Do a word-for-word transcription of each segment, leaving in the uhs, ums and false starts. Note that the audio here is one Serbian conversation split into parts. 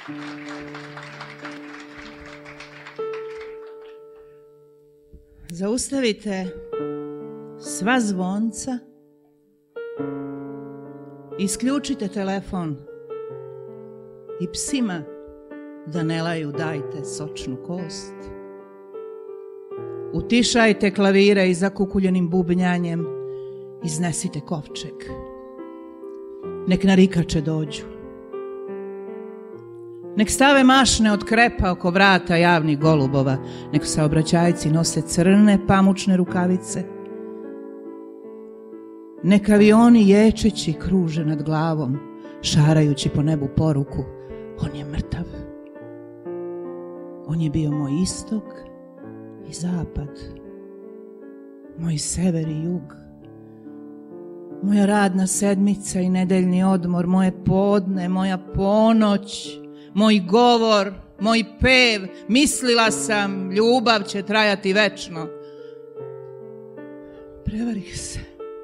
Zaustavite sva zvonca, isključite telefon i psima da ne laju dajte sočnu kost. Utišajte klavire i zakukuljenim bubnjanjem iznesite kovčeg. Nek narikače dođu. Nek stave mašne od krepa oko vrata javnih golubova. Nek saobraćajci nose crne pamučne rukavice. Nek avioni ječeći kruže nad glavom, šarajući po nebu poruku: on je mrtav. On je bio moj istok i zapad, moj sever i jug, moja radna sedmica i nedeljni odmor, moje podne, moja ponoć, moj govor, moj pev. Mislila sam, ljubav će trajati večno. Prevarih se.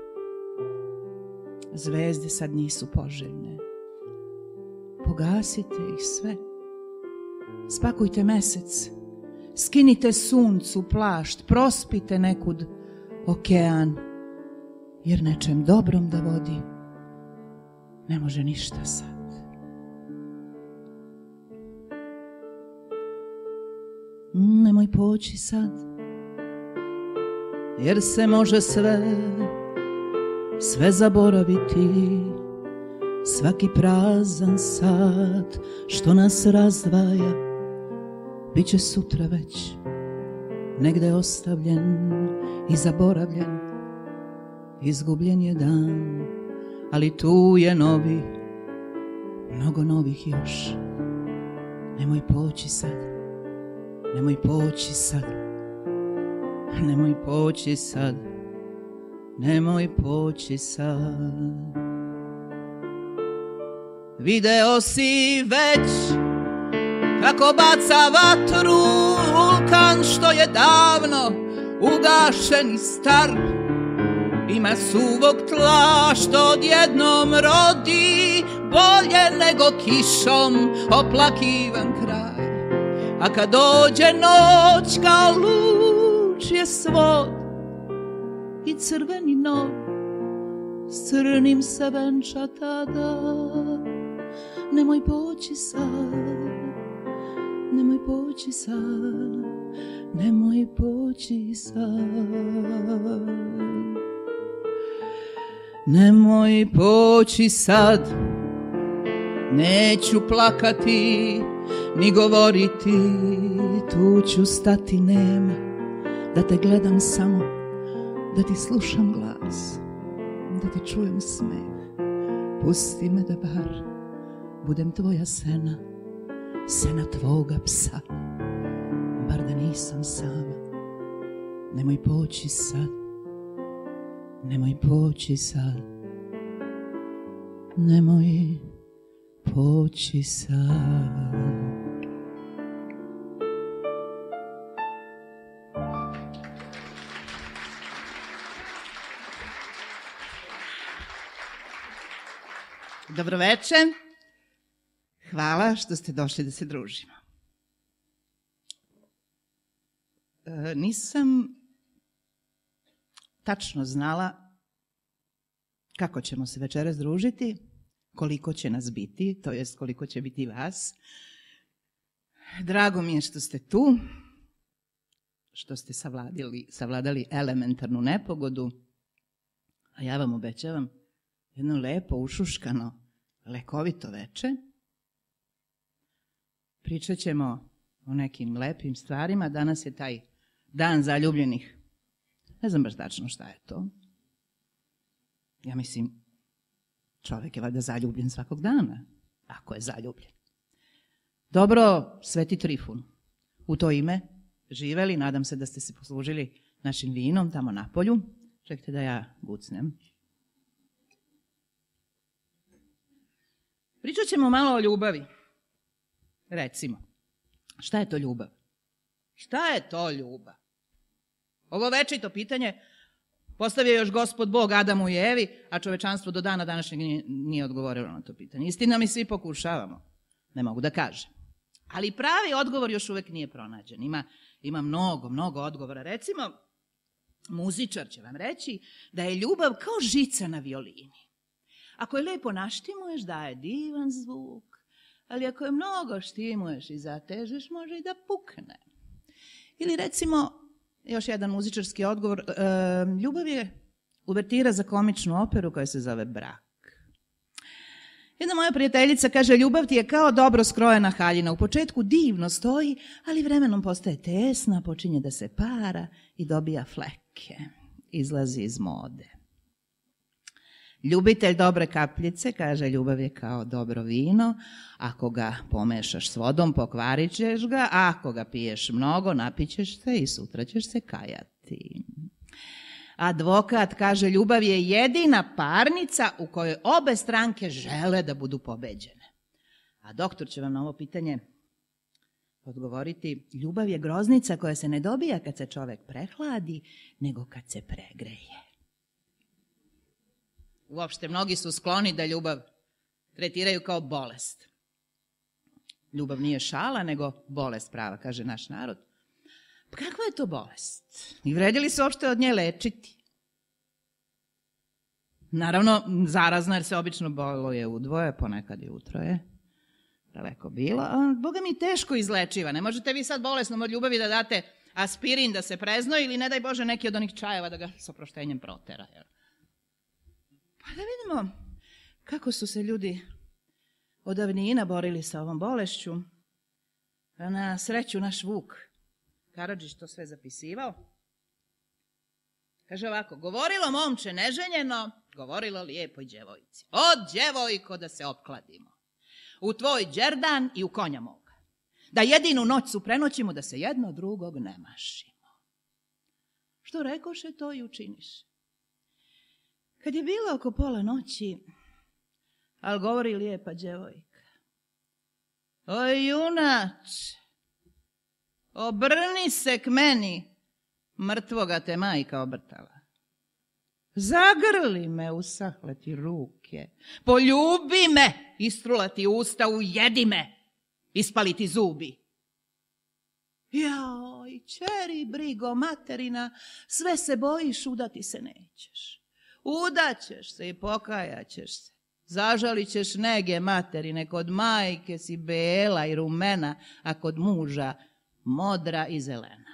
Zvezde sad nisu poželjne. Pogasite ih sve. Spakujte mesec. Skinite suncu plašt. Prospite nekud okean. Jer nečem dobrom da vodi ne može ništa sad. Nemoj poći sad, jer se može sve, sve zaboraviti. Svaki prazan sat što nas razdvaja biće sutra već negde ostavljen i zaboravljen. Izgubljen je dan, ali tu je novi, mnogo novih još. Nemoj poći sad, nemoj poći sad, nemoj poći sad, nemoj poći sad. Video si već kako baca vatru vulkan što je davno ugašen i star. Ima suvog tla što odjednom rodi bolje nego kišom oplakivan kraj. A kad dođe noć kao luč je svod i crveni nov s crnim se venča tada. Nemoj poći sad, nemoj poći sad, nemoj poći sad. Nemoj poći sad, neću plakati ni govoriti, tu ću stati, nema da te gledam samo, da ti slušam glas, da ti čujem smeh. Pusti me da bar budem tvoja sena, sena tvoga psa, bar da nisam sama. Nemoj poći sad, nemoj poći sad, nemoj poći sad. Dobroveče. Hvala što ste došli da se družimo. E, nisam tačno znala kako ćemo se večeras družiti, koliko će nas biti, to jest koliko će biti vas. Drago mi je što ste tu, što ste savladali, savladali elementarnu nepogodu, a ja vam obećavam jedno lepo, ušuškano, lekovito veče. Pričat ćemo o nekim lepim stvarima. Danas je taj dan zaljubljenih. Ne znam baš tačno šta je to. Ja mislim, čovjek je valjda zaljubljen svakog dana, ako je zaljubljen. Dobro, Sveti Trifun. U to ime živeli, nadam se da ste se poslužili našim vinom tamo na polju. Čekajte da ja bucnem. Pričat ćemo malo o ljubavi. Recimo, šta je to ljubav? Šta je to ljubav? Ovo večito pitanje postavio još Gospod Bog Adamu i Evi, a čovečanstvo do dana današnjeg nije odgovorilo na to pitanje. Istina, mi svi pokušavamo. ne mogu da kažem. Ali pravi odgovor još uvek nije pronađen. Ima, ima mnogo, mnogo odgovora. Recimo, muzičar će vam reći da je ljubav kao žica na violini. Ako je lepo naštimuješ, daje divan zvuk, ali ako je mnogo štimuješ i zatežeš, može i da pukne. Ili recimo, još jedan muzičarski odgovor, e, ljubav je uvertira za komičnu operu koja se zove Brak. Jedna moja prijateljica kaže, ljubav ti je kao dobro skrojena haljina. U početku divno stoji, ali vremenom postaje tesna, počinje da se para i dobija fleke. Izlazi iz mode. Ljubitelj dobre kapljice kaže, ljubav je kao dobro vino. Ako ga pomešaš s vodom, pokvarit ćeš ga. A ako ga piješ mnogo, napićeš se i sutra ćeš se kajati. Advokat kaže, ljubav je jedina parnica u kojoj obe stranke žele da budu pobeđene. A doktor će vam na ovo pitanje odgovoriti, ljubav je groznica koja se ne dobija kad se čovek prehladi, nego kad se pregreje. Uopšte, mnogi su skloni da ljubav tretiraju kao bolest. Ljubav nije šala, nego bolest prava, kaže naš narod. Pa kakva je to bolest? I vredi li se uopšte od nje lečiti? Naravno, zarazna jer se obično boluje udvoje, ponekad i utroje. Daleko bilo. A Boga mi teško izlečiva. Ne možete vi sad bolesnom od ljubavi da date aspirin da se preznoji ili ne daj Bože neki od onih čajeva da ga s oproštenjem protera. Pa da vidimo kako su se ljudi od davnina borili sa ovom bolešću. A na sreću naš Vuk Karadžić to sve zapisivao. Kaže ovako, govorilo momče neženjeno, govorilo lijepoj djevojci. O djevojko da se opkladimo, u tvoj đerdan i u konja moga, da jedinu noć su prenoćimo, da se jedno drugog ne mašimo. Što rekoše, to i učiniš. Kad je bilo oko pola noći, ali govori lijepa djevojka, oj junač, obrni se k meni, mrtvoga te majka obrtala. Zagrli me, usahle ti ruke, poljubi me, istrula ti usta, ujedi me, ispali ti zubi. Joj, čeri brigo materina, sve se bojiš, udati se nećeš. Udaćeš se i pokajaćeš se. Zažalit ćeš nege materine, kod majke si bela i rumena, a kod muža modra i zelena.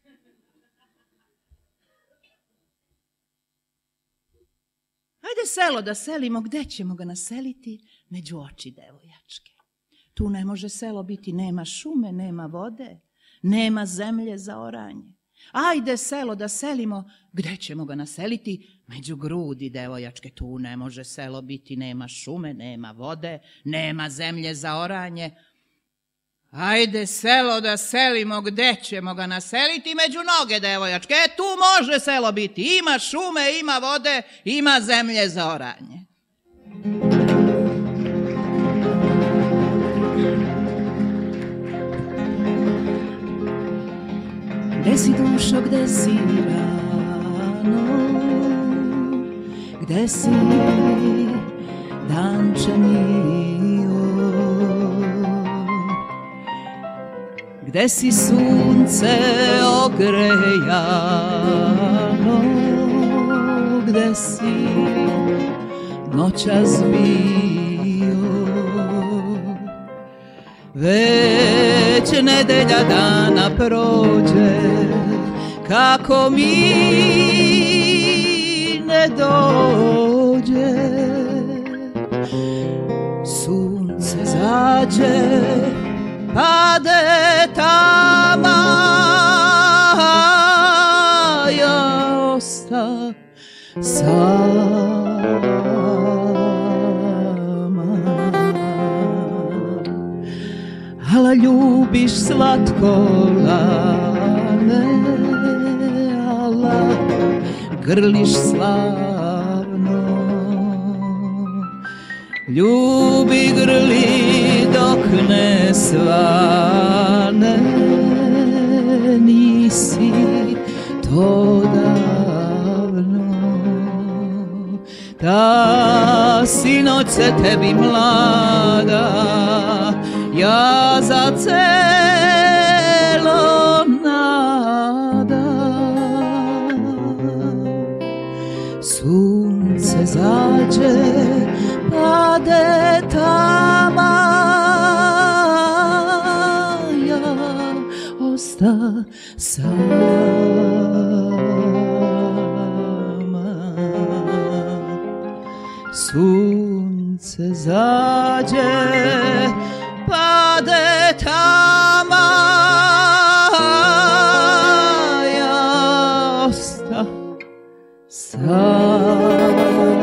Ajde selo da selimo, gde ćemo ga naseliti? Među oči devojačke. Tu ne može selo biti, nema šume, nema vode, nema zemlje za oranje. Ajde selo da selimo, gde ćemo ga naseliti? Među grudi devojačke. Tu ne može selo biti, nema šume, nema vode, nema zemlje za oranje. Ajde selo da selimo, gde ćemo ga naseliti? Među noge devojačke. E, tu može selo biti. Ima šume, ima vode, ima zemlje za oranje. Gde si dušo, gde si rano, gde si danče mio, gde si sunce ogrejano, gde si noćas bio. Već nedelja dana prođe, kako mi ne dođe. Sunce zađe, pade tama, ja osta sama. Ala ljubiš slatko lane, ala grliš slavno. Ljubi, grli dok ne svane, nisi to davno. Ta sinoć se tebi mlada ja za celo nada. Sunce zađe, pade tama, ja osta sama. Sunce zađe, pade tama, ja osta sama.